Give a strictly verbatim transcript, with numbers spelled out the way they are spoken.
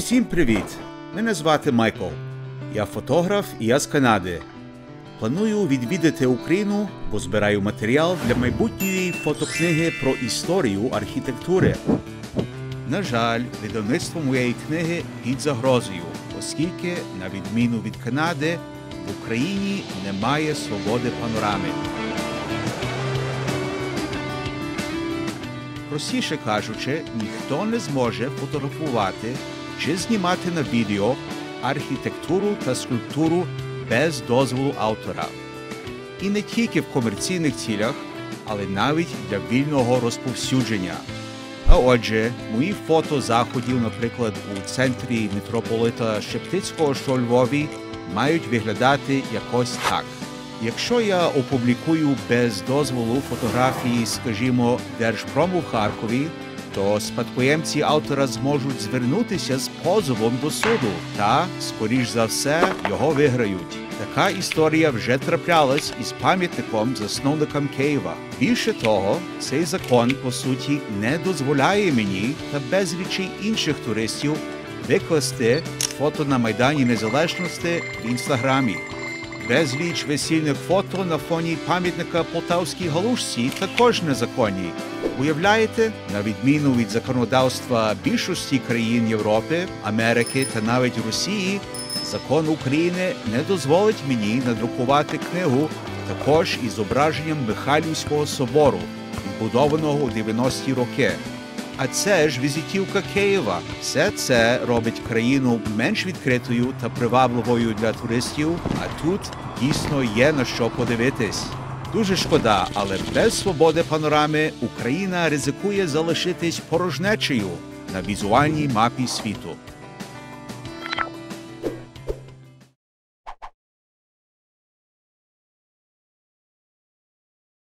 Усім привіт! Мене звати Майкл. Я фотограф і я з Канади. Планую відвідати Україну, бо збираю матеріал для майбутньої фотокниги про історію архітектури. На жаль, видавництво моєї книги під загрозою, оскільки, на відміну від Канади, в Україні немає свободи панорами. Простіше кажучи, ніхто не зможе фотографувати чи знімати на відео архітектуру та скульптуру без дозволу автора. І не тільки в комерційних цілях, але навіть для вільного розповсюдження. А отже, мої фото заходів, наприклад, у центрі митрополита Шептицького, що у Львові, мають виглядати якось так. Якщо я опублікую без дозволу фотографії, скажімо, Держпрому в Харкові, то спадкоємці автора зможуть звернутися з позовом до суду та, скоріш за все, його виграють. Така історія вже траплялась із пам'ятником засновникам Києва. Більше того, цей закон, по суті, не дозволяє мені та безлічі інших туристів викласти фото на Майдані Незалежності в Інстаграмі. Безліч весільних фото на фоні пам'ятника Полтавській галушці також незаконні. Уявляєте, на відміну від законодавства більшості країн Європи, Америки та навіть Росії, закон України не дозволить мені надрукувати книгу також із зображенням Михайлівського собору, відбудованого у дев'яності роки. А це ж візитівка Києва. Все це робить країну менш відкритою та привабливою для туристів, а тут дійсно є на що подивитись. Дуже шкода, але без свободи панорами Україна ризикує залишитись порожнечею на візуальній мапі світу.